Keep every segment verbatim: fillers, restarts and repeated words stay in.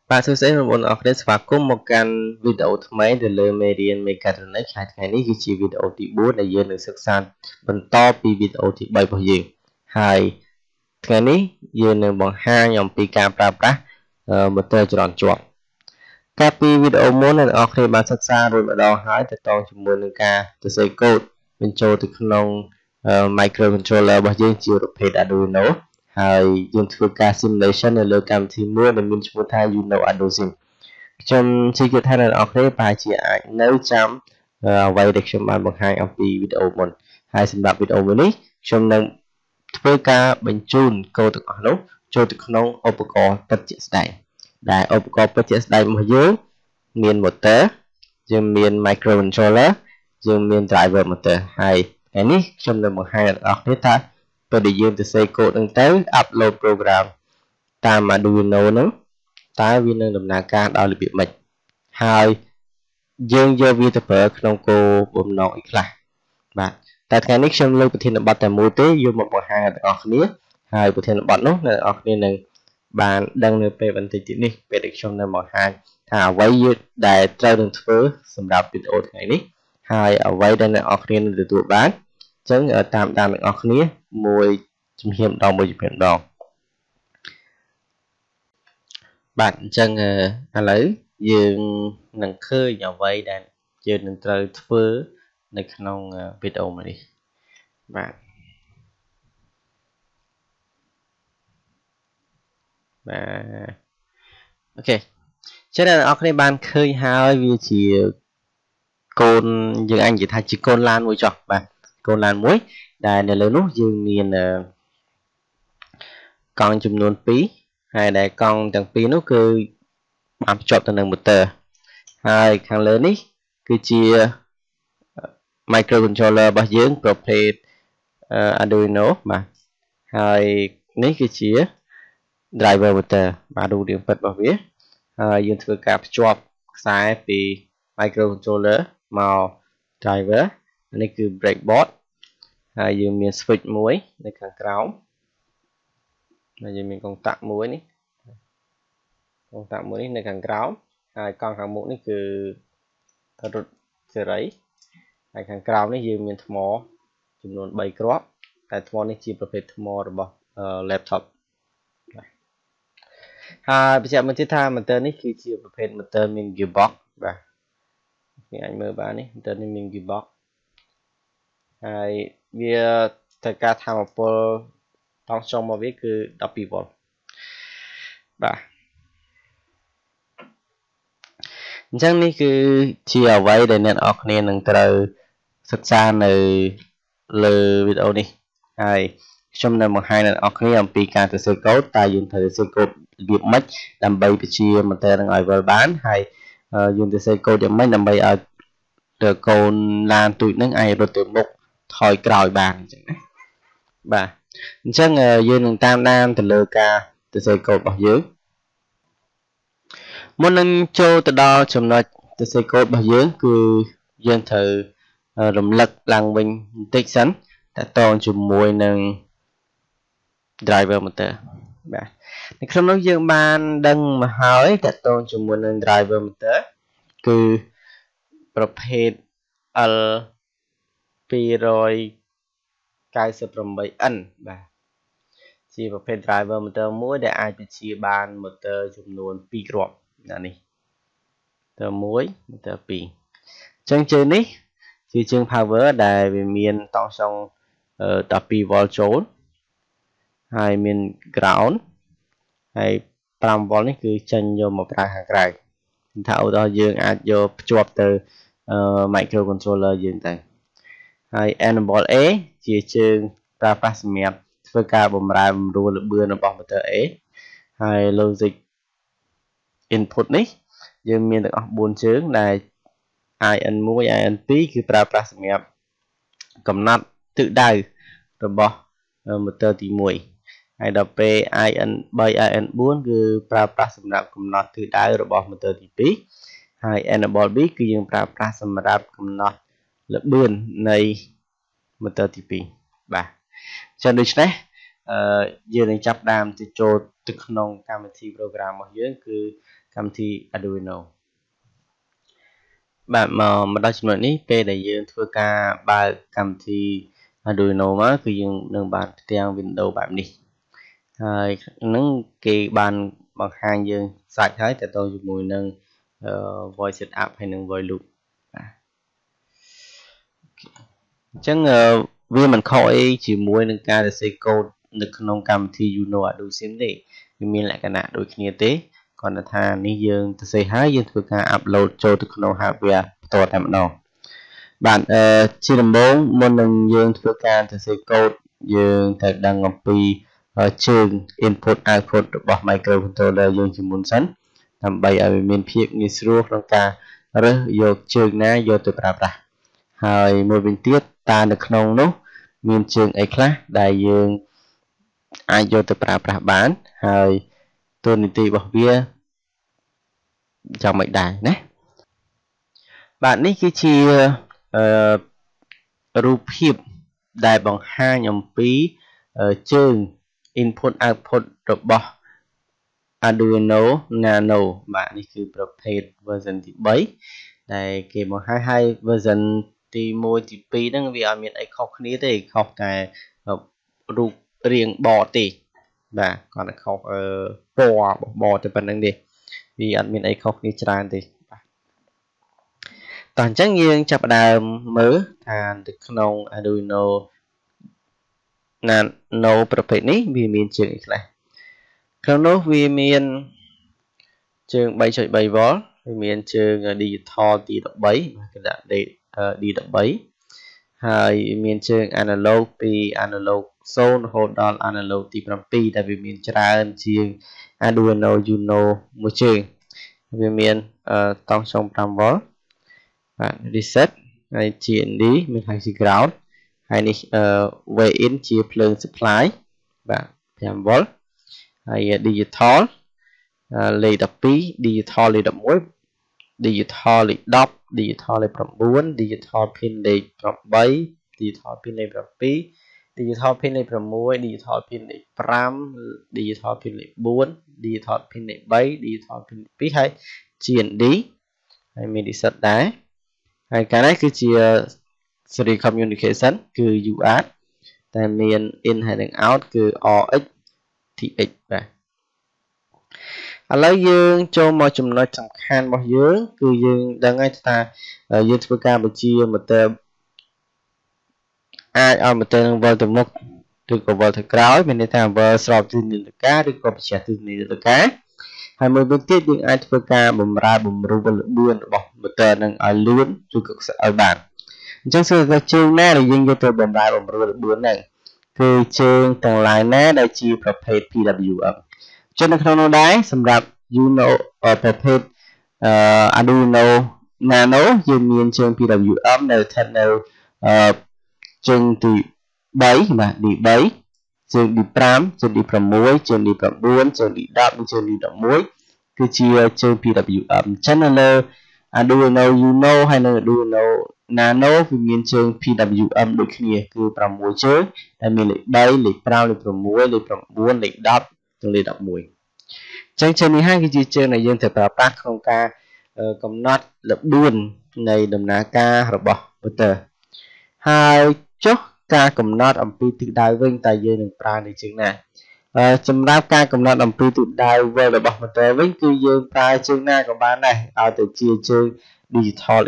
Bạn sẽ sẽ một ở đây và có một căn video thay để lên Median Mechatronic hai ngày này cái chi video thì bốn là dương được sắc san bên to pi video thì bảy bao nhiêu hai ngày này dương được bằng hai nhóm pi camera pra một tờ tròn chuột các pi video muốn là ở khi bạn sắc xa rồi mà đo hỏi thì toàn chỉ muốn được ca từ xây code bên châu từ không microcontroller bao nhiêu chiều được phê đã đủ nó hai dùng thử ca simulation ở lối cảm thì mua để mình chúng ta you know Adosim trong chi tiết thay là ở đây bài chỉ ảnh nếu chấm vậy để chúng bạn một hai âm pi video một hai xem đạp video mới ní trong nâng thử ca bên chun câu từ nó cho từ không opco tất cả đại đại opco tất cả đại một dưới miền một tờ dương miền microcontroller dương miền driver một tờ hai cái ní trong nâng một hai là ở đây ta tôi để dương từ xây code đang tới upload program ta mà Arduino nữa ta vì năng làm ca đó là bị mệt hai dương giờ vi tập ở trong cô bấm nội là bạn ta cái nick xem lưu thiên là bắt tại mô tế dùng một một hai ở khía hai của thiên là bắt nó là ở nên là bạn đang nơi về vấn đề tí đi về được trong năm một hai thả quay để trao đường thứ xâm đạp video này đi hai ở quay đây là ở nên được tụi bán chẳng ở tạm tạm ở khía mùi chim hiểm đồng mùi hiểm đồng bạn chân à lấy dương nâng khơi nhà vay đàn chưa nâng trời phơในក្នុងវីដេអូនេះបាទបាទអូខេចឹងអ្នកនរគ្នាបានឃើញហើយវាជាកូនយើងអាចនិយាយថាជាកូនឡានមួយចុះបាទកូនឡានមួយដែលនៅលើនោះយើងមានកង់ចំនួនពីរហើយដែលកង់ទាំងពីរនោះគឺបានភ្ជាប់ទៅនឹងម៉ូទ័រហើយខាងលើនេះគឺជា microcontroller របស់យើងប្រភេទ Arduino បាទហើយនេះគឺជា driver motor បាទរូបរាងពិតរបស់វាហើយយើងធ្វើការភ្ជាប់ខ្សែពី microcontroller មក driver នេះគឺ breadboard ហើយយើងមាន switch មួយនៅខាងក្រោមហើយយើងមានកង្តាក់មួយនេះកង្តាក់មួយនេះនៅខាងក្រោមហើយកង់ខាងមុខនេះគឺរត់សេរីហើយខាងក្រោមនេះយើងមានថ្មចំនួនបីគ្រាប់តែថ្មនេះជាប្រភេទថ្មរបស់ laptop ហើយបញ្ជាក់មកទៀតថា motor នេះគឺជាប្រភេទ motor មាន gearbox បាទនេះអាចមើលបាននេះ motor នេះមាន gearbox ហើយវាត្រូវការថាមពលតង់ចុងរបស់វាគឺដប់ពីរវ៉ុលបាទអញ្ចឹងនេះគឺជាអ្វីដែលអ្នកនរគ្នានឹងត្រូវសិក្សានៅលើវីដេអូនេះហើយខ្ញុំនឹងបង្ហាញអ្នកនរគ្នាអំពីការសរសេរកូដតើយើងត្រូវសរសេរកូដរបៀបម៉េចដើម្បីបញ្ជាម៉ូទ័រនឹងឲ្យវិលបានហើយយើងសរសេរកូដយ៉ាងម៉េចដើម្បីឲ្យទៅកូនឡានទូចនឹងអាចរត់ទៅមុខថយក្រោយបានអញ្ចឹងណាបាទអញ្ចឹងយើងនឹងតាមដានទៅលើការសរសេរកូដរបស់យើងមុននឹងចូលទៅដល់ចំណុចសរសេរកូដរបស់យើងគឺយើងត្រូវរំលឹកឡើងវិញបន្តិចសិនតទៅជាមួយនឹង driver motor បាទនៅក្នុងនោះយើងបានដឹងមកហើយតទៅជាមួយនឹង driver motor គឺប្រភេទ L two ninety-eight N បាទជាប្រភេទ driver motor មួយដែលអាចបញ្ជាបាន motor ចំនួនពីរគ្រាប់ណានេះ motor មួយ motor ពីរអញ្ចឹងជើងនេះជាជើង power ដែលវាមានតង់សងដប់ពីរវ៉ុលចូលហើយមាន ground ហើយfiveវ៉ុលនេះគឺចេញយកមកប្រើខាងក្រៅថាឧទាហរណ៍យើងអាចយកភ្ជាប់ទៅ microcontroller យើងទៅហើយ enable A ជាជើងប្រើប្រាស់សម្រាប់ធ្វើការបម្រែបម្រួលល្បឿនរបស់ motor A ហើយ logic input នេះយើងមានទាំងអស់fourជើងដែល i n one i n two គឺប្រើប្រាស់សម្រាប់កំណត់ទិសដៅរបស់ motor ទីone ហើយដល់ពេល i n three i n four គឺប្រើប្រាស់សម្រាប់កំណត់ទិសដៅរបស់ motor ទីtwo ហើយ enable B គឺយើងប្រើប្រាស់សម្រាប់កំណត់ល្បឿននៃ motor ទីtwo បាទចឹងដូច្នេះយើងនឹងចាប់ដើមទៅចូលទៅក្នុងកម្មវិធី program របស់យើងគឺកម្មវិធី Arduino បាទមកដល់ចំណុចនេះពេលដែលយើងធ្វើការបើកកម្មវិធី Arduino មកគឺយើងនឹងបានផ្ទាំង window បែបនេះហើយនឹងគេបានបង្ហាញយើងសាច់ហើយតទៅជាមួយនឹង voice setup ហើយនឹង voice loop បាទអញ្ចឹងវាមិនខុសអីជាមួយនឹងការសរសេរកូដនៅក្នុងកម្មវិធី Uno Arduino Sim ទេវាមានលក្ខណៈដូចគ្នាទេគ្រាន់តែថានេះយើងសរសេរហើយយើងធ្វើការ upload ចូលទៅក្នុង hardware ផ្ទាល់តែម្ដងបាទអឺជាដំបូងមុននឹងយើងធ្វើការសរសេរកូដយើងត្រូវដឹងអំពីជើង input output របស់ microcontroller យើងជាមុនសិនដើម្បីឲ្យវាមានភាពងាយស្រួលក្នុងការរើសយកជើងណាយកទៅប្រើប្រាស់ហើយមួយវិញទៀតតើនៅក្នុងនោះមានជើងអីខ្លះដែលយើងអាចយកទៅប្រើប្រាស់បានហើយតួនាទីរបស់វាយ៉ាងម៉េចដែរណាបាទនេះគឺជាអឺរូបភាពដែលបង្ហាញអំពីជើង input output របស់ Arduino Nano បាទនេះគឺប្រភេទ version ទី3ដែលគេបង្ហាញឲ្យ version ទី1ទី2ហ្នឹងវាអត់មានអីខុសគ្នាទេខុសតែរូបរាងបទេបាទគាត់តែខុសអឺពណ៌របស់បតែប៉ុណ្្នឹងទេវាអត់មានអីខុសគ្នាច្រើនទេបាទតោះអញ្ចឹងយើងចាប់ផ្ដើមមើលថានៅក្នុង Arduino Nano ប្រភេទនេះវាមានជើងអីខ្លះក្នុងនោះវាមានជើង 3.3 V វាមានជើង digital ទី13គេដាក់ D 13ហើយមានជើង analog ពី analog 0រហូតដល់ analog ទី7ដែលវាមានច្រើនជាង Arduino Uno មួយជើងវាមានតង់ចុង 5V បាទ reset ហើយ G N D មាន high ground ហើយនេះ way in ជាភ្លើង supply បាទ 5V ហើយ digital លេខ12 digital លេខ11 digital លេខ10 digital លេខ9 digital pin លេខ8 digital pin លេខ7 digital pin លេខ6 digital pin លេខ5 digital pin លេខ4 digital pin លេខ3 digital pin លេខ2ហើយ G N D ហើយមាន reset ដែរហើយកាលនេះគឺជា serial communication គឺ U A R T តែមាន in ហើយនិង out គឺ R X T X បាទឥឡូវយើងចូលមកចំណុចសំខាន់របស់យើងគឺយើងដឹងហើយថាយើងធ្វើការបញ្ជា motor អាចឲ្យ motor នឹងវិលទៅមុខឬក៏វិលទៅក្រោយមានន័យថាវិលស្របទិសនីយការឬក៏បញ្ជាទិសនីយការហើយមួយវិញទៀតយើងអាចធ្វើការបម្រើបំរុងល្បឿនរបស់ motor នឹងឲ្យលឿនឬក៏ខ្សឹបឲ្យបានអញ្ចឹងសួរថាជើងណាដែលយើងយកទៅបម្រើបំរុងល្បឿនហ្នឹងគឺជើងទាំងឡាយណាដែលជាប្រភេទ P W M ចុះនៅក្នុងនោះដែរសម្រាប់ Uno ប្រភេទ Arduino Nano យើងមានជើង P W M នៅស្ថិតនៅជើងទី3បាទ D 3ជើង D 5ជើង D 6ជើង D 9ជើង D 10និងជើង D 11គឺជាជើង P W M អញ្ចឹងនៅលើ Arduino Uno ហើយនៅ Arduino Nano វាមានជើង P W M ដូចគ្នាគឺ6ជើងដែលមានលេខ3លេខ5លេខ6លេខ9លេខ10និងលេខ11ចឹងជើងនេះហើយគឺជាជើងដែលយើងត្រូវប្រើប្រាស់ក្នុងការកំណត់ល្បឿននៃដំណើរការរបស់ motor ហើយចុះការកំណត់អំពីទិសដៅវិញតើយើងនឹងប្រើនៅជើងណាសម្រាប់ការកំណត់អំពីទិសដៅវិលរបស់ motor វិញគឺយើងប្រើជើងណាក៏បានដែរឲ្យទៅជាជើង digital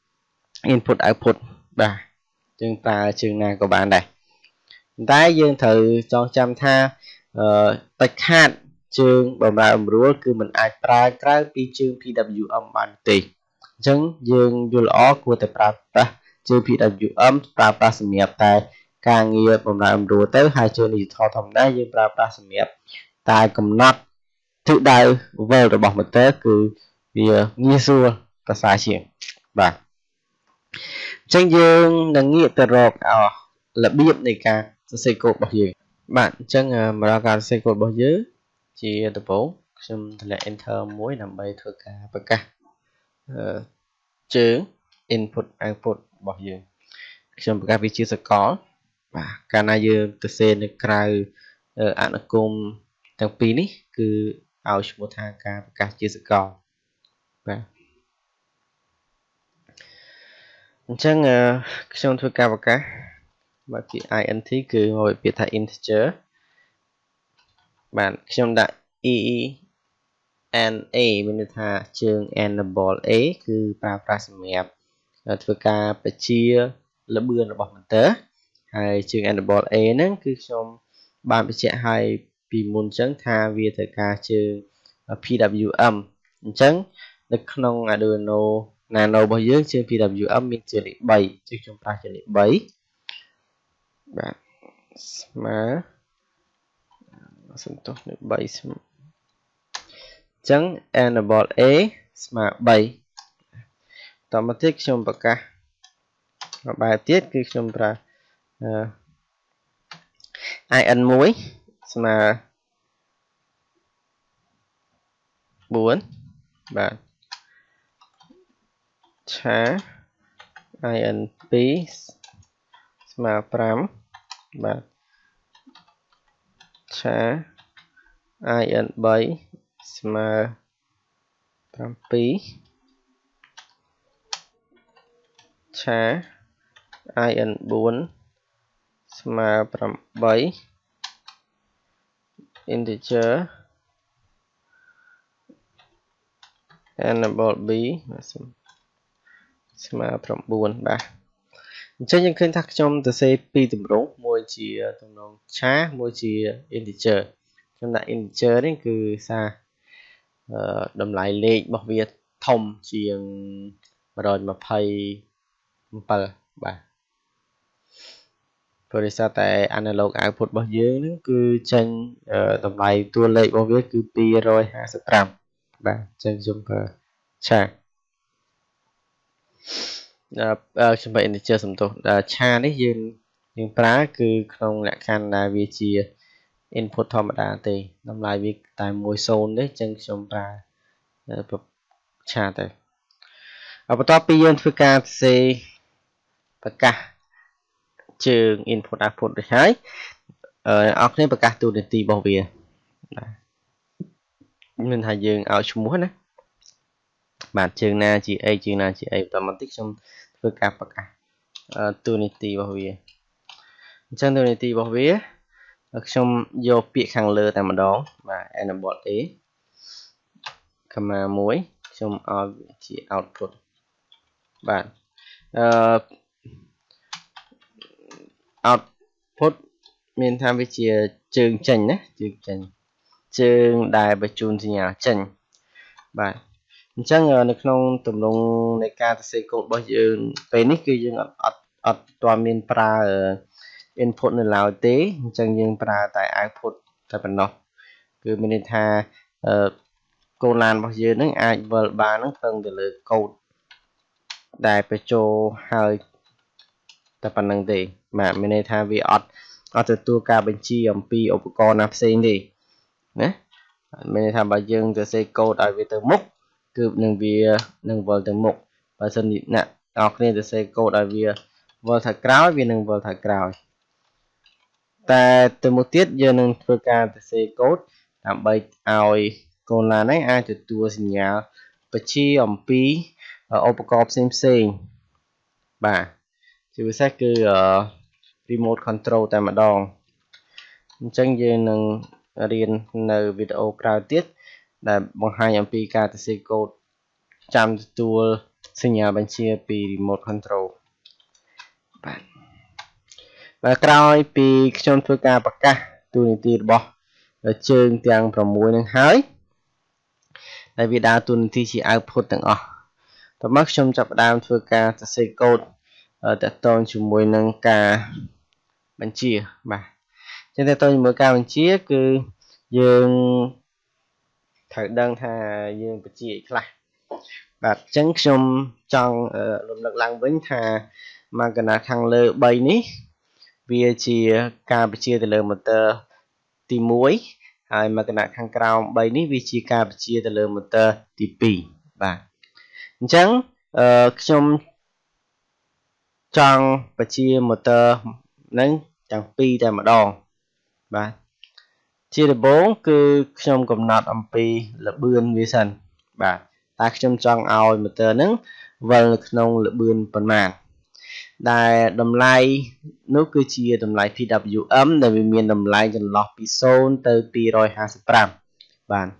input output បាទយើងប្រើជើងណាក៏បានដែរតែយើងត្រូវចងចាំថាដាច់ខាតជើងបម្រើបំរួលគឺមិនអាចប្រើក្រៅពីជើង P W M បានទេអញ្ចឹងយើងយល់ល្អគួរតែប្រើប្រាស់ជើង P W M ប្រើប្រាស់សម្រាប់តែការងារបម្រើបំរួលទៅហើយជើង digital ធម្មតាយើងប្រើប្រាស់សម្រាប់តែកំណត់ទិសដៅវិលរបស់ motor គឺវាងាយស្រួលប្រសើរជាងបាទអញ្ចឹងយើងនឹងងាកទៅរករបៀបនៃការសរសេរកូដរបស់យើងបាទអញ្ចឹងមកដល់ការសរសេរកូដរបស់យើងជាដំបូងខ្ញុំតម្លាក់ enter មួយដើម្បីធ្វើការប្រកាសជើង input output របស់យើងខ្ញុំប្រកាសវាជាសកលបាទកាលណាយើងសរសេរនៅក្រៅអានុគមទាំងពីរនេះគឺឲ្យឈ្មោះថាការប្រកាសជាសកលបាទអញ្ចឹងខ្ញុំធ្វើការប្រកាសបាទពាក្យ int គឺមកពាក្យថា integer បាទខ្ញុំដាក់ e n a មានន័យថាជើង enable a គឺប្រើប្រាស់សម្រាប់ធ្វើការបញ្ជាល្បឿនរបស់ printer ហើយជើង enable a ហ្នឹងគឺខ្ញុំបានបញ្ជាក់ឲ្យពីមុនអញ្ចឹងថាវាត្រូវការជើង พี ដបલ્យូ អេម អញ្ចឹងនៅក្នុង Arduino Nano របស់យើងជើង พี ដបલ્យូ អេម មានជើងលេខ3ជើងខ្ញុំប្រើជើងលេខ3បាទស្មើសំទោសលេខ3ស្មើអញ្ចឹង enable a ស្មើ3តមកទៀតខ្ញុំប្រកាសមួយបែបទៀតគឺខ្ញុំប្រើin មួយស្មើ4បាទឆា in 2ស្មើ5បាទឆា in 3ស្មើ7ឆា in 4ស្មើ8 integer enable b ស្មើ9បាទអញ្ចឹងយើងឃើញថាខ្ញុំទៅសេពីរទម្រង់មួយជាទម្រង់ឆាមួយជា integer ខ្ញុំដាក់ integer នេះគឺសារតម្លៃលេខរបស់វាធំជាងmột trăm hai mươi bảyបាទព្រោះដោយសារតែ analog output របស់យើងហ្នឹងគឺចេញតម្លៃតួលេខរបស់វាគឺពីររយហាសិបប្រាំបាទអញ្ចឹងខ្ញុំប្រើឆាខ្ញុំប្រើ integer សំទោសឆានេះយើងយើងប្រើគឺក្នុងលក្ខខណ្ឌដែលវាជា input ធម្មតាទេតម្លៃវាតែមួយ ศูนย์ទេអញ្ចឹងខ្ញុំប្រើឆាទៅបន្ទាប់ពីយើងធ្វើការសរសេរប្រកាសជើង input output រួចហើយអរគ្នាប្រកាសតួនាទីរបស់វាមានថាយើងឲ្យឈ្មោះណាបាទជើងណាជាអីជើងណាជាអីបន្តមកទៀតខ្ញុំធ្វើការប្រកាសតួនាទីរបស់វាអញ្ចឹងតួនាទីរបស់វាខ្ញុំយកពាក្យខាងលើតែម្ដងបាទ enable a កម្មាមួយខ្ញុំឲ្យជា output បាទអឺ output មានថាវាជាជើងចេញណាជើងចេញជើងដែលបញ្ជូនសញ្ញាចេញបាទអញ្ចឹងនៅក្នុងទម្រង់នៃការសរសេរកូដរបស់យើងពេលនេះគឺយើងអត់អត់អត់ទាន់មានប្រើ input នៅឡើយទេអញ្ចឹងយើងប្រើតែ output តែប៉ុណ្ណោះគឺមានន័យថាកូដឡានរបស់យើងនឹងអាចវិលបាននឹងពឹងទៅលើកូដដែលបញ្ចូលហើយតែប៉ុណ្្នឹងទេបាទមានន័យថាវាអត់អត់ទទួលការបញ្ជាអំពីឧបករណ៍ណាផ្សេងទេណាមានន័យថាបើយើងទៅសេកូដឲ្យវាទៅមុខគឺនឹងវានឹងវិលទៅមុខបើសិនជាអ្នកនរគ្នាទៅសេកូដឲ្យវាវិលទៅក្រោយវានឹងវិលទៅក្រោយតែទៅមុខទៀតយើងនឹងធ្វើការទៅសេកូដដើម្បីឲ្យកូនឡាននេះអាចទទួលសញ្ញាបញ្ជាអំពីឧបករណ៍ផ្សេងផ្សេងបាទជាពិសេសគឺ remote control តែម្ដងអញ្ចឹងយើងនឹងរៀននៅវីដេអូក្រោយទៀតដែលបង្ហាញអំពីការសរសេរកូដចាំទទួលសញ្ញាបញ្ជាពី remote control បាទបាទក្រោយពីខ្ញុំធ្វើការប្រកាសទូនីតិរបស់ជើងទាំង6នឹងហើយដែលវាដើរតួនាទីជា output ទាំងអស់តោះមកខ្ញុំចាប់ផ្ដើមធ្វើការសរសេរកូដតកតងជាមួយនឹងការបញ្ជាបាទអញ្ចឹងតកតងជាមួយការបញ្ជាគឺយើងត្រូវដឹងថាយើងបញ្ជាអីខ្លះបាទអញ្ចឹងខ្ញុំចង់រំលឹកឡើងវិញថាមកកណាខាងលើ3នេះវាជាការបញ្ជាទៅលើ motor ទី1ហើយមកកណាខាងក្រោម3នេះវាជាការបញ្ជាទៅលើ motor ទី2បាទអញ្ចឹងអឺខ្ញុំចង់បញ្ជា motor ហ្នឹងទាំងពីរតែម្ដងបាទជាដំបូងគឺខ្ញុំកំណត់អំពីល្បឿនវាសិនបាទតែខ្ញុំចង់ឲ្យ motor ហ្នឹងវិលនៅក្នុងល្បឿនប៉ុន្មានដែលតម្លៃនោះគឺជាតម្លៃ P W M ដែលវាមានតម្លៃចន្លោះពី0ទៅtwo hundred fifty-fiveបាទ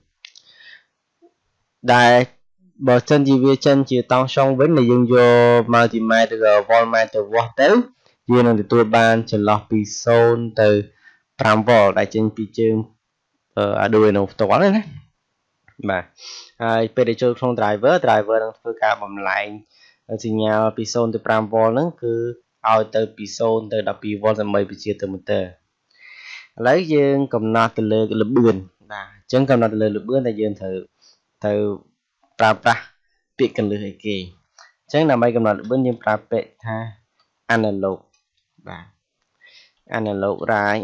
ដែលបើសិនជាវាចេញជាតង់ឆុងវិញដែលយើងយក multimeter voltmeter watt ទៅយើងនឹងទទួលបានចន្លោះពី0ទៅfive volt ដែលចេញពីជើង Arduino ផ្ទាល់ណាបាទហើយពេលដែលចូលក្នុង driver driver នឹងធ្វើការបំលែងសញ្ញាពី0ទៅfive volt ហ្នឹងគឺឲ្យទៅពី0ទៅtwelve volt ដើម្បីបញ្ជាទៅ motor ឥឡូវយើងកំណត់ទៅលើល្បឿនបាទអញ្ចឹងកំណត់ទៅលើល្បឿនដែលយើងត្រូវទៅប្រើប្រាស់ពាក្យកន្លឹះអីគេអញ្ចឹងដើម្បីកំណត់ល្បឿនយើងប្រើពាក្យថា analog បាទ analog right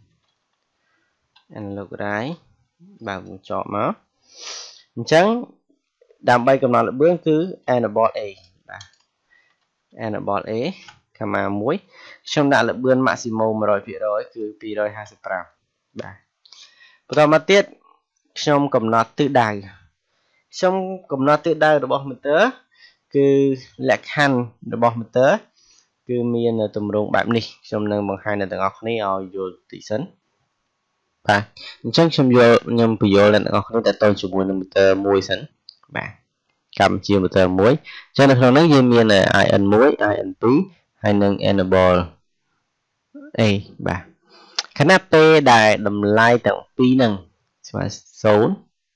analog right បាទបញ្ចប់មកអញ្ចឹងដើម្បីកំណត់ល្បឿនគឺ enable A បាទ enable A កាម៉ាoneខ្ញុំដាក់ល្បឿន maximum one hundred percent គឺtwo hundred fifty-fiveបាទបន្តមកទៀតខ្ញុំកំណត់ទិសដៅខ្ញុំកំណត់ទិសដៅរបស់ motor គឺលក្ខខណ្ឌរបស់ motor គឺមានទម្រង់បែបនេះខ្ញុំនឹងបង្ហាញដល់ទាំងអស់គ្នាឲ្យយល់តិចសិនបាទអញ្ចឹងខ្ញុំយកខ្ញុំបញ្យល់ដល់អ្នកនរគ្នាតទៅជាមួយនឹង motor មួយសិនបាទកម្មជា motor មួយអញ្ចឹងនៅក្នុងនេះយើងមាន I N one I N two ហើយនឹង enable A បាទខណៈពេលដែលតម្លៃទាំងពីរហ្នឹងស្មើ0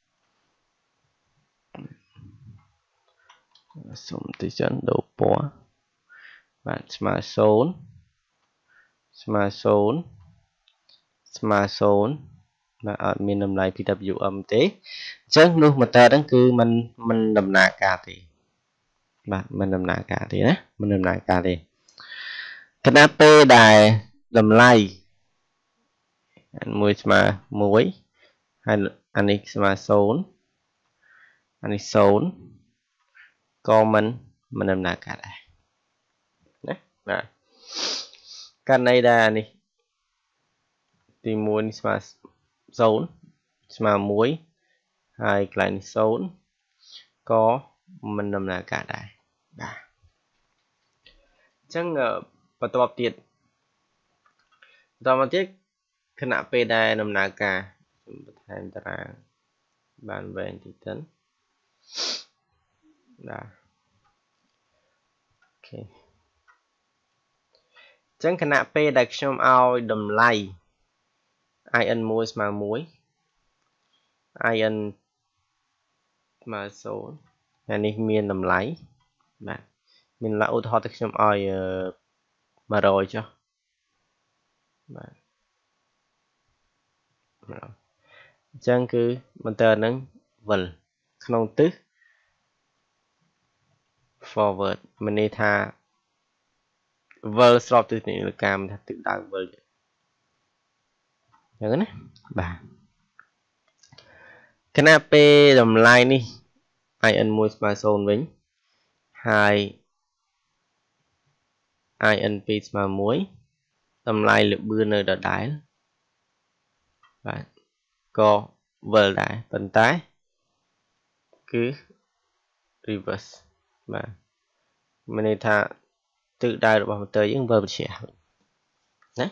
សុំតិចសិនដូរពណ៌បាទស្មើ0ស្មើ0ស្មើ0បាទអត់មានតម្លៃ P W M ទេអញ្ចឹងនោះ motor ហ្នឹងគឺมันมันដំណើរការទេបាទมันដំណើរការទេណាมันដំណើរការទេខណៈពេលដែលតម្លៃមួយស្មើoneហើយអានេះស្មើ0អានេះ0ក៏มันมันដំណើរការដែរណាបាទករណីដែលអានេះទីoneនេះស្មើ0ស្មើoneហើយកន្លែងនេះ0ក៏មិនដំណើរការដែរបាទអញ្ចឹងបន្ទាប់ទៀតបន្តមកទៀតខណៈពេលដែលដំណើរការខ្ញុំបន្ថែមតារាងបានវែងតិចទៅបាទអូខេអញ្ចឹងខណៈពេលដែលខ្ញុំឲ្យតម្លៃ I N one ស្មើone I N ស្មើ0ហើយនេះមានតម្លៃបាទមានឡាឧទាហរណ៍ទៅខ្ញុំឲ្យone hundredចុះបាទអញ្ចឹងគឺ motor ហ្នឹងវិលក្នុងទិស forward មានន័យថាវិលស្របទិសនីយកម្មថាទិសដៅវិលអញ្ចឹងណាបាទខណៈពេលតម្លៃនេះ I N one ស្មើ0វិញហើយ I N two ស្មើoneតម្លៃល្បឿននៅដដែលបាទក៏វិលដែរប៉ុន្តែគឺ reverse បាទមានន័យថាទិសដៅរបស់ motor យើងវិលបញ្ជាណា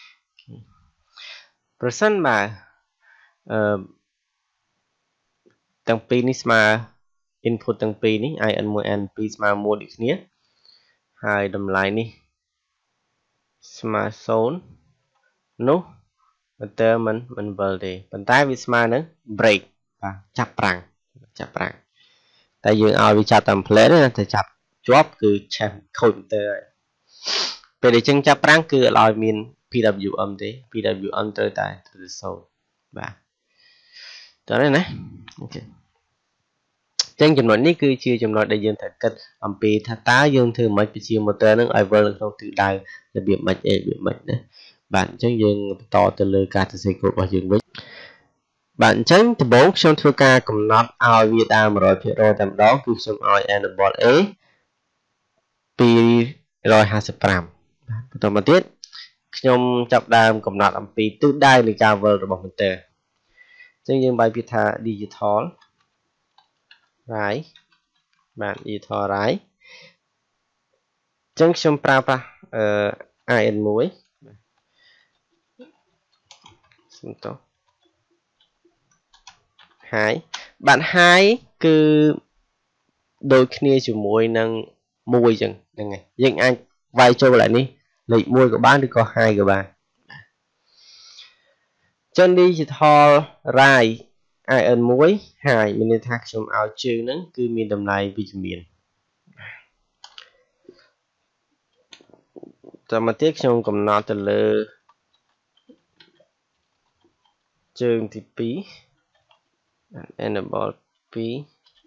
ប្រសិនបើអឺទាំងពីរនេះស្មើ input ទាំងពីរនេះ I N one I N two ស្មើoneដូចគ្នាហើយតម្លៃនេះស្មើ0នោះ motor មិនមិនវិលទេប៉ុន្តែវាស្មើនឹង break បាទចាប់ប្រាំងចាប់ប្រាំងតែយើងឲ្យវាចាប់តាម plate ណាតែចាប់ជាប់គឺឆេះខូច motor ហើយពេលដែលចឹងចាប់ប្រាំងគឺឲ្យមាន P W M ទេ P W M ត្រូវតែទៅ0បាទតើណាអូខេចឹងចំណុចនេះគឺជាចំណុចដែលយើងត្រូវគិតអំពីថាតើយើងធ្វើម៉េចពជា motor នឹងឲ្យវិលនៅក្នុងទិសដៅរបៀបម៉េចអីរបៀបម៉េចណាបាទអញ្ចឹងយើងបន្តទៅលើការសរសេរកូដរបស់យើងវិញបាទអញ្ចឹងដំបូងខ្ញុំធ្វើការកំណត់ឲ្យវាដើរone hundred percent តែម្ដងគឺខ្ញុំឲ្យ enable A two hundred fifty-five បាទបន្តមកទៀត nhom chập đam cầm nát âm pi tứ đai để cả vờ rồi bằng tờ chân dương bài viết thà digital right bạn digital right chân nhom pra pra in muối hai bạn hai cứ đôi khi chỉ mùi nâng mùi chừng này này nhưng anh vay cho lại đi lịch mùi của bạn thì có hai của bạn chân đi chỉ thò rai ai ẩn muối hai mình thác trong áo chữ nắng cứ miền đầm này vitamin cho mà tiếc trong cầm nọ từ lơ trường thì pí enable pí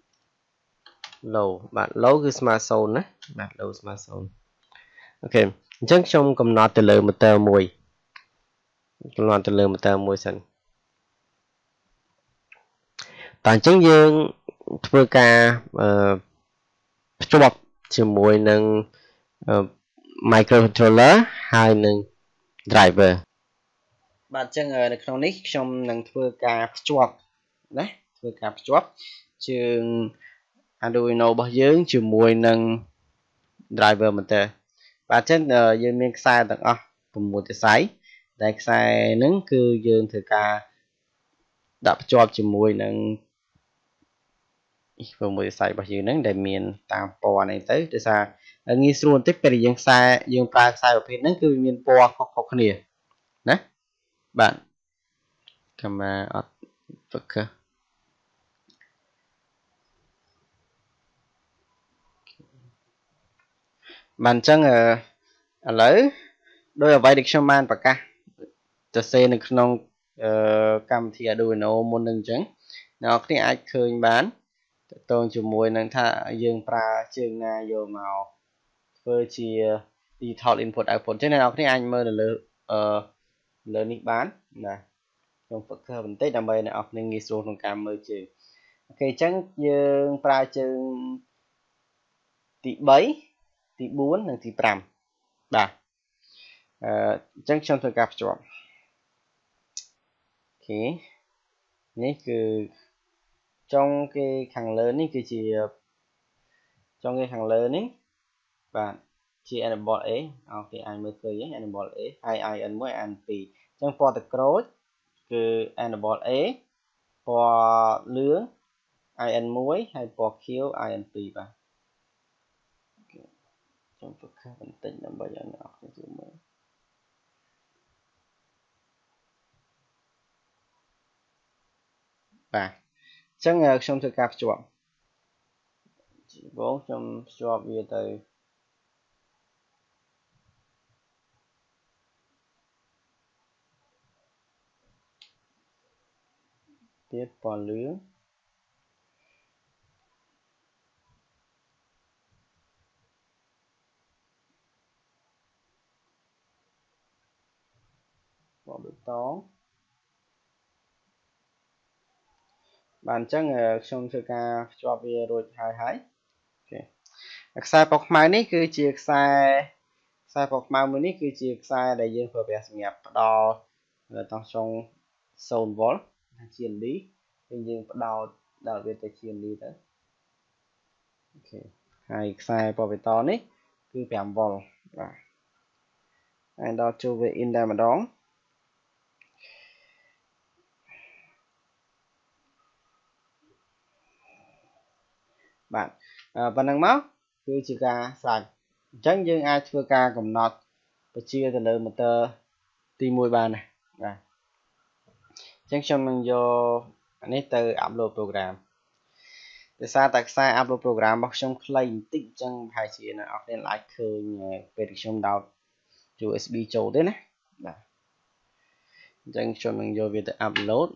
lâu bạn lâu cái smartphone á bạn lâu smartphone ok chắc trong cầm nọ từ lơ một tờ mùi cầm nọ từ lơ một tờ mùi sẵn toàn chứng dương thưa ca cho bọc chỉ mùi nâng microcontroller hai nâng driver bạn chân electronic trong nâng thưa ca chụp đấy thưa ca chụp trường Arduino bao dưỡng chỉ mùi nâng driver mình tờ bạn chân dương miếng sai tặng à cùng một cái sái đại sai nâng cứ dương thưa ca đập chụp chỉ mùi nâng vừa mới xài bao nhiêu nắng để miền tam po này tới để sao nghi xuân tiếp về dương sai dương pha sai ở phía nắng cứ miền po không không nè nè bạn camera ok bạn chân ở lấy đôi ở vai được cho man và ca từ xe được non cam thì đôi nó môn đừng trắng nó cái ai khơi bán tôn chủ mùi nâng thả dương pra chương na vô màu với chia digital input output cho nên học tiếng Anh mơ là lỡ ờ lỡ nick bán nè trong phật cơ bình tĩnh đam mê này học nên nghi số trong cam mơ chữ ok chẳng dương pra chương tỷ bảy tỷ bốn nâng tỷ năm bà chẳng trong thời gặp chọn ok nhé cứ trong cái thằng lớn ấy cái chỉ trong cái thằng lớn ấy bạn chỉ enable ấy ok anh mới cười ấy enable ấy hai ai anh mới ăn thì trong for the cross cứ enable ấy for lứa ai ăn muối hay for kill ai ăn tì bạn trong phức khá bình tĩnh là bây giờ nó học cái mới bạn chắc là trong thực gặp chuộng chỉ bốn trong job về từ tiếp vào lứa vào bê tón bạn chắc là trong thực ca job về rồi hai hai ok sai bọc máy này cứ chia sai sai bọc máy mới này cứ chia sai đại diện của việc nghiệp đo là trong trong sồn vốn chiến lý đại diện đo đo về tới chiến lý đó ok hai sai bọc bê tón này cứ bèm vòng và anh đo cho về in đây mà đón bạn và năng máu cứ chỉ cả sạch chẳng dương ai thưa ca cầm nọt và chia từ lời một tờ tìm mùi bàn này và chẳng cho mình vô nét từ upload program để sao tại sao upload program bọc trong claim tích chân hai chỉ là ở trên lại khơi về được trong đầu u ét bê chỗ thế này chẳng cho mình vô về từ upload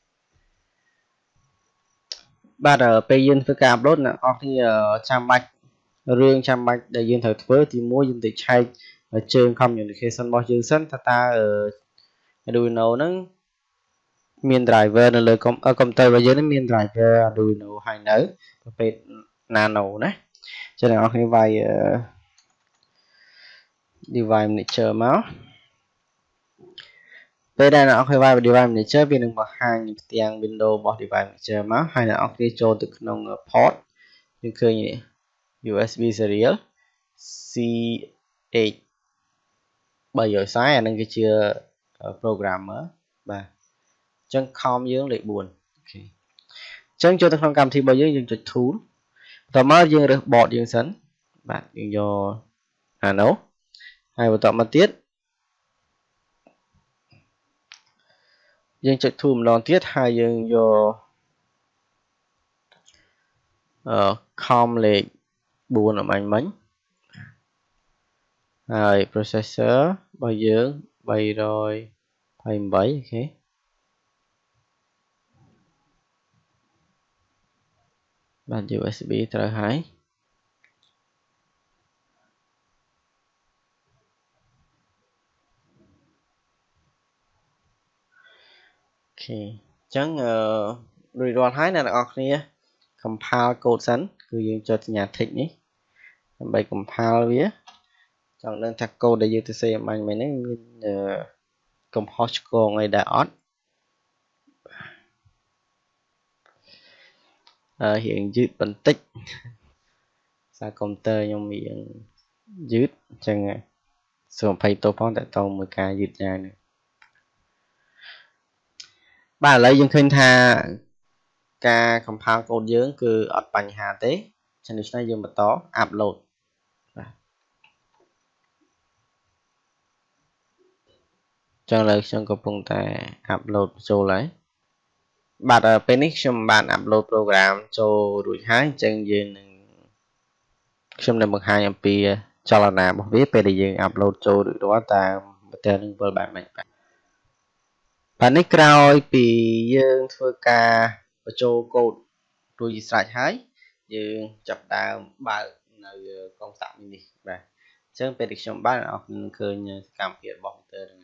bắt đầu bây giờ với cả upload là ở thì trang bạch riêng trang bạch để dương thật với thì mua dùng để chạy ở trên không những khi sân bao dương sân ta ở Arduino nó miền driver là lời công ở công tơ và dưới nó miền driver Arduino hay nở về nano đấy cho nên khi vài device này chờ máu ពេលដែលអ្នកអង្គវាយ device manager វានឹងបង្ហាញទាំង window របស់ device manager មកហើយអ្នកអង្គចូលទៅក្នុង port យើងឃើញ ยู เอส บี serial ซี เอช 340អានឹងគឺជា programmer បាទអញ្ចឹង com យើងលេខfour អូខេអញ្ចឹងចូលទៅក្នុងកម្មវិធីរបស់យើងយើងចុច tool បន្តមកយើងរើស board យើងសិនបាទយើងយកអានោះហើយបន្តមកទៀតយើងចុច tool ម្ដងទៀតហើយយើងយកអឺ com លេខfour អំបញ្ញមិញហើយ processor របស់យើងthree twenty-eightអូខេបាទ ยู เอส บี ត្រូវហើយអូខេអញ្ចឹងអឺរួចរាល់ហើយអ្នកទាំងអស់គ្នា compile code សិនគឺយើងចុចសញ្ញា tick នេះដើម្បី compile វាចង់ដឹងថា code ដែលយើងទៅសេអំបញ្ញមិញហ្នឹងមានកំហុសឆ្គងអីដែរអត់អឺរៀងយឺតបន្តិចសារកុំព្យូទ័រខ្ញុំរៀងយឺតអញ្ចឹងសូមអភ័យទោសផងតើតោមួយការយឺតយ៉ាងនេះបាទឥឡូវយើងឃើញថាការ compile code យើងគឺអត់បញ្ហាទេចឹងដូច្នេះយើងបន្ត upload បាទចឹងឥឡូវខ្ញុំកំពុងតែ upload ចូលហើយបាទពេលនេះខ្ញុំបាន upload program ចូលរួចហើយអញ្ចឹងយើងនឹងខ្ញុំនឹងបង្ហាញអំពីចលនារបស់វាពេលដែលយើង upload ចូលរួចរាល់តាម material នឹងវិលបែបម៉េចបាទបាទនេះក្រោយពីយើងធ្វើការបញ្ចូលកូដរួចជាស្រេចហើយយើងចាប់ដើមបើកនៅកុងតាក់នេះបាទអញ្ចឹងពេលដែលខ្ញុំបើកអ្នកនរនឹងឃើញសកម្មភាពរបស់ motor ហ្នឹង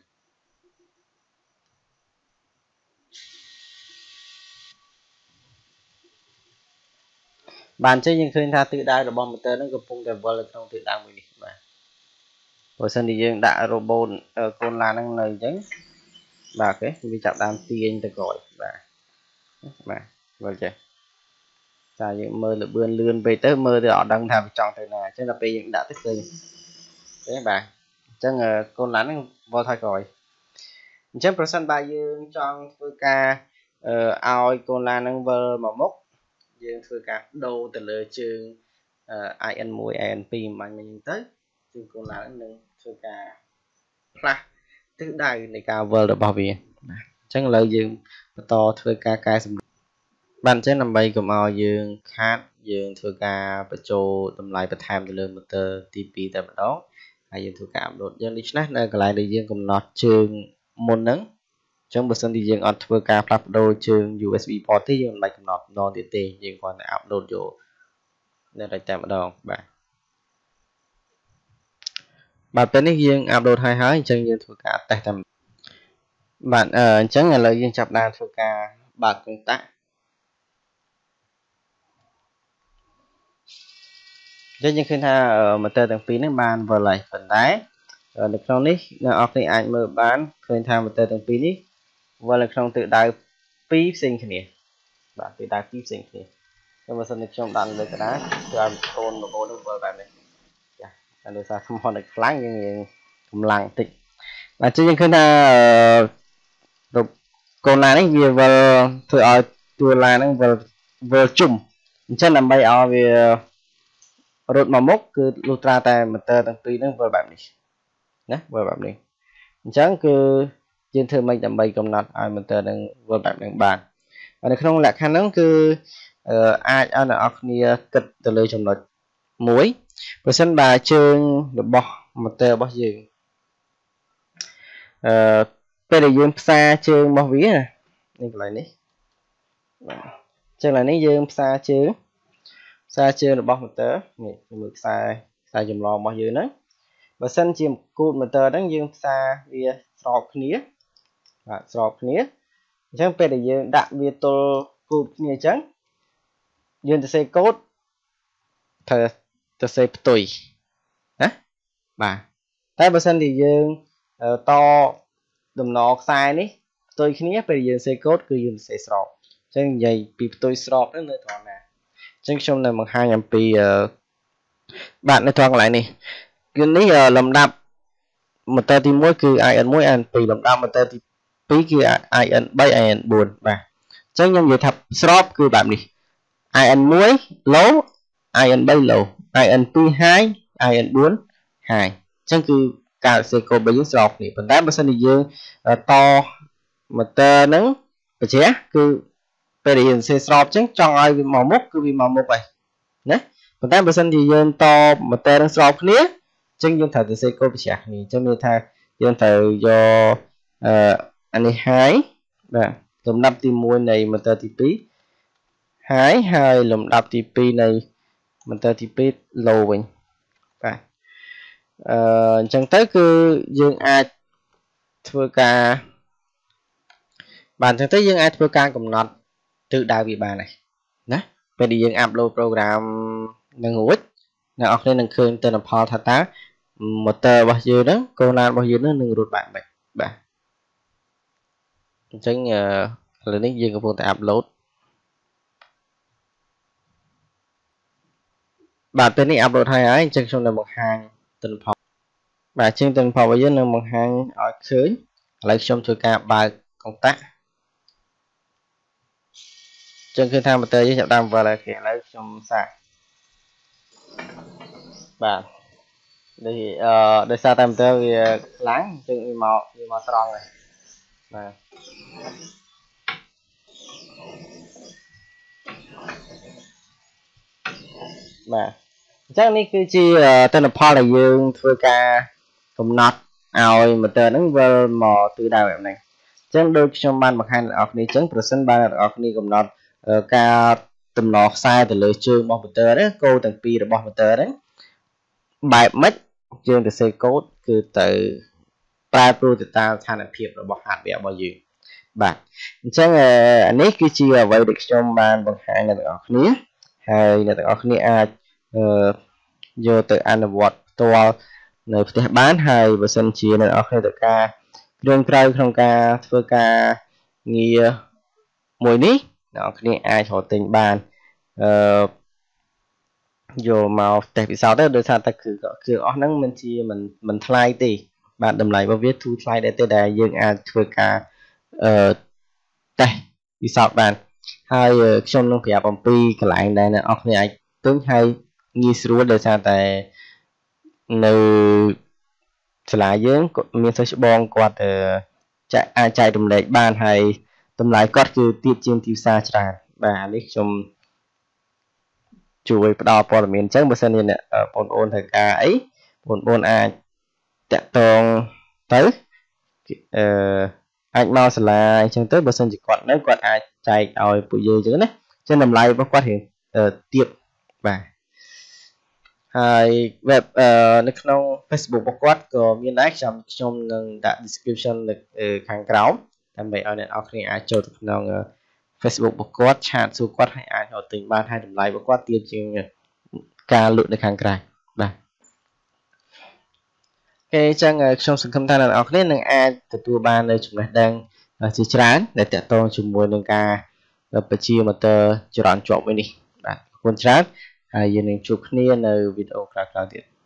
បាទអញ្ចឹងយើងឃើញថាទិសដៅរបស់ motor ហ្នឹងកំពុងតែវិលនៅក្នុងទិសដៅមួយនេះបាទបើសិនជាយើងដាក់ robot កូនឡានហ្នឹងនៅអញ្ចឹងបាទអូខេវាចាប់ដើមទាញទៅក្រោយបាទបាទវិលចេះតែយើងមើលលឿនលឿនពេកទៅមើលទៅអត់ដឹងថាវាចង់ទៅណាអញ្ចឹងដល់ពេលយើងដាក់ទៅឃើញទេបាទអញ្ចឹងកូនឡានហ្នឹងវិលថយក្រោយអញ្ចឹងប្រសិនបើយើងចង់ធ្វើការឲ្យកូនឡានហ្នឹងវិលមកមុខយើងធ្វើការដូរទៅលើជើង i n one i n two មិនមិញទៅជើងកូនឡាននឹងធ្វើការផ្លាស់ទិសដៅនៃការវិលរបស់វាបាទអញ្ចឹងឥឡូវយើងបន្តធ្វើការកែសម្រួលបាទអញ្ចឹងដើម្បីកុំឲ្យយើងខាតយើងធ្វើការបញ្ចូលតម្លៃបន្ថែមទៅលើ motor ទីtwoតែម្ដងហើយយើងធ្វើការ upload យើងដូច្នេះនៅកន្លែងដែលយើងកំណត់ជើងមុនហ្នឹងអញ្ចឹងបើសិនជាយើងអត់ធ្វើការផ្លាស់ប្ដូរជើង ยู เอส บี port ទេយើងមិនបាច់កំណត់ម្ដងទៀតទេយើងគ្រាន់តែ upload យកនៅតែម្ដងបាទបាទពេលនេះយើង upload ហើយហើយអញ្ចឹងយើងធ្វើការ test តែបាទអញ្ចឹងឥឡូវយើងចាប់ដើមធ្វើការបើកកុងតាក់យើងឃើញថា motor ទាំងពីរនេះបានវិលហើយប៉ុន្តែនៅក្នុងនេះអ្នកនរគ្នាអាចមើលបានឃើញថា motor ទាំងពីរនេះវិលនៅក្នុងទិសដៅពីរផ្សេងគ្នាបាទទិសដៅពីរផ្សេងគ្នាតែបើសិនជាខ្ញុំដាក់លើកណ្ដាលគឺឲ្យកូនរបូតនឹងវិលបែបនេះចាតែដោយសារថ្មនៅខ្លាំងយើងរៀងកម្លាំងតិចបាទចឹងយើងឃើញថាកូនឡាននេះវាវិលធ្វើឲ្យតួឡានហ្នឹងវិលវិលជុំអញ្ចឹងដើម្បីឲ្យវារត់មកមុខគឺលុះត្រាតែ motor ទាំងពីរហ្នឹងវិលបែបនេះណាវិលបែបនេះអញ្ចឹងគឺយើងធ្វើម៉េចដើម្បីកំណត់ឲ្យ motor នឹងវិលបែបហ្នឹងបាននៅក្នុងលក្ខខណ្ឌហ្នឹងគឺអាចឲ្យអ្នកនរគ្នាគិតទៅលើចំណុចមួយប្រសិនបើជើងរបស់ motor របស់យើងអឺពេលដែលយើងផ្សារជើងរបស់វានេះកន្លែងនេះបាទចឹងឥឡូវនេះយើងផ្សារជើងផ្សារជើងរបស់ motor នេះមើលខ្សែខ្សែចម្លងរបស់យើងហ្នឹងបើសិនជាគូត motor ហ្នឹងយើងផ្សារវាស្របគ្នាបាទស្របគ្នាអញ្ចឹងពេលដែលយើងដាក់វាទល់គូតគ្នាអញ្ចឹងយើងទៅសេកូតត្រូវទៅសេផ្ទុយណាបាទតែបើសិនជាយើងត đầm nọ sai ní tôi khi nhé bây giờ xây code cứ dùng xây srop chân dây bị tôi srop đó nơi thọn nè chân trong này một hai nhầm bị bạn nơi thọn lại nè cái ní làm đạp một tờ thì mỗi cứ ai ăn mỗi ăn bị làm đạp một tờ thì bí kia ai ăn bay ai ăn buồn và chân nhân vậy thập srop cứ bạn đi ai ăn muối lố ai ăn bay lầu ai ăn pi hai ai ăn bốn hai chân cứ cả xe cô bây giờ srop này phần đá bớt đi dương to mà tơ nắng và chế cứ bây giờ xe srop chứ cho ai màu mốc cứ vì màu mốc vậy nhé phần đá bớt thì dương to mà tơ nắng srop này chân dương thời xe cô bị chặt này cho nên thay dương thời do anh ấy hái và lồng đập tìm mua này mà tơ thì pí hái hai lồng đập thì pi này mà tơ thì pí lâu bình và chẳng tới cứ dương ai thưa ca bạn chẳng tới dương ai thưa ca cùng nọt tự đại vị bà này nè bây giờ dương upload program nâng ngủ ít nào ở đây nâng khơi tên là Paul thà tá một tờ bao nhiêu đó cô nào bao nhiêu nó nâng rụt bạn vậy bà chẳng là nick dương của phương tại upload bà tên này upload hai ấy chân trong là một hàng tình phòng bà trên tình phòng bây giờ là một hàng ở khơi lấy trong thời ca bài công tác chân khi tham một tờ với chạm đam và là khi lấy trong sạc bà đi để sao tam tờ thì láng chân màu màu strong này và mà chắc ní cứ chi tên là Paul là dương thưa ca cùng nọt ao mà tờ nó vơ mò từ đầu em này chắc đôi trong ban bậc hai là học đi chắc percent ban là học đi cùng nọt ca tầm nọt sai từ lời chương bao tờ đấy cô tầng pi là bao tờ đấy bài mất chương từ xây code cứ từ ba pro từ ta thành là phiệp là bao hạt bẹo bao nhiêu bạn chắc là ní cứ chi là vậy được trong ban bậc hai là học ní hay là học ní ai vô từ anh vọt to nơi bán hay và sân chia nên ở đây ca đường trai không ca thưa ca nghi mùi ní nó khi ai họ tình bàn vô màu đẹp sao đó đôi sao ta cứ cứ ở nắng mình chia mình mình thay thì bạn đầm lại vào viết thu thay để tới đây dương ai thưa ca đây vì sao bạn hai trong nông nghiệp bằng pi cái lại đây là ở đây tướng hay nghi sửa để sao tại nơi lại dưỡng miền tây bong quạt chạy ai chạy đầm lệ ban hay tầm lại quạt cứ tiết trên tiêu xa tràn và lấy trong chuối đào bò miền trắng bờ sân này ở bồn ôn thời ca ấy bồn ôn ai tẹt tông tới anh mau sẽ là trong tới bờ sân chỉ quạt nếu quạt ai chạy ao bụi dây chứ đấy trên đầm lại quạt hiện tiệp và hai webនៅក្នុង Facebook របស់គាត់ក៏មានដែរខ្ញុំខ្ញុំនឹងដាក់ description នៅខាងក្រោមដើម្បីឲ្យអ្នកនរគ្នាអាចចូលទៅក្នុង Facebook របស់គាត់ឆាតសួរគាត់ឲ្យអាចរកទិញបានហើយតម្លៃរបស់គាត់ទាបជាងការលក់នៅខាងក្រៅបាទគេអញ្ចឹងខ្ញុំសង្ឃឹមថាអ្នកនរគ្នានឹងអាចទទួលបាននៅចំណេះដឹងជាច្រើនដែលទាក់ទងជាមួយនឹងការបញ្ជា motor ចរន្តជាប់មួយនេះបាទអរគុណច្រើនហើយយើងនឹងជួបគ្នានៅវីដេអូក្រោយៗទៀត